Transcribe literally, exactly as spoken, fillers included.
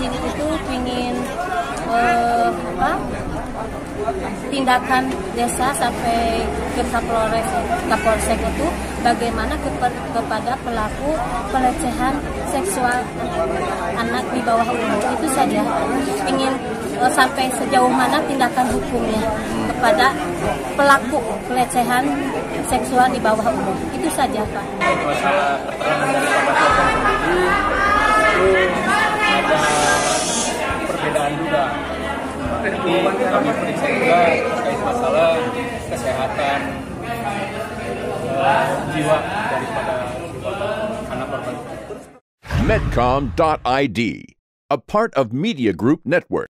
sini itu ingin eh, apa, tindakan desa sampai ke Kapolres, Kapolsek itu bagaimana kepa- kepada pelaku pelecehan seksual anak di bawah umur. Itu saja, ingin eh, sampai sejauh mana tindakan hukumnya kepada pelaku pelecehan seksual di bawah umur. Itu saja, Pak. Masalah keterangan dari korban sendiri itu ada perbedaan juga. Jadi kami periksa juga terkait masalah kesehatan uh, jiwa daripada anak korban. Medcom dot I D, a part of Media Group Network.